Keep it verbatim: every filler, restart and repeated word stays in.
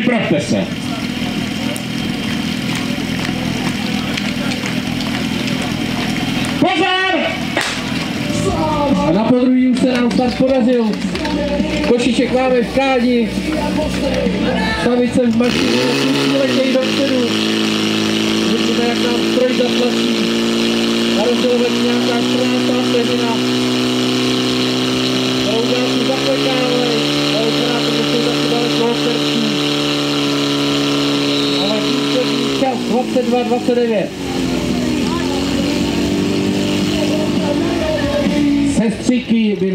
Připravte se. Pozor! A na podruhý už se nám start podařil. Košiček máme v kádi. Stavice v mašině, letějí dopředu. Vidíme, jak nám stroj zatlačí. Na rozdělovek nějaká čtrnáctá vteřina. Proudáci zaklekávají, ale operátor musí taky daleko od srdcí. Ale výsledný čas dvacet dva dvacet devět. Sestřiky by